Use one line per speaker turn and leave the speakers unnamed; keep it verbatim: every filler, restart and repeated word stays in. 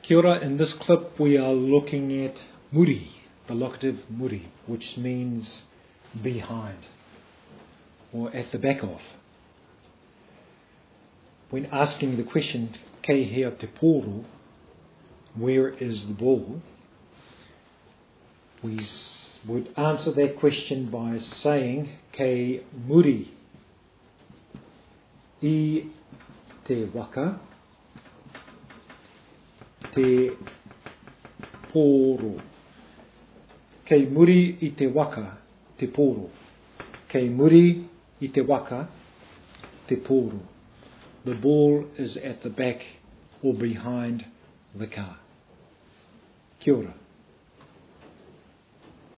Kia ora. In this clip we are looking at muri, the locative muri, which means behind or at the back of. When asking the question, kei hea te poro, where is the ball, we would answer that question by saying kei muri I te waka te poro. Kei muri I te waka te poro. Kei muri I te waka te poro. The ball is at the back or behind the car. Kia ora.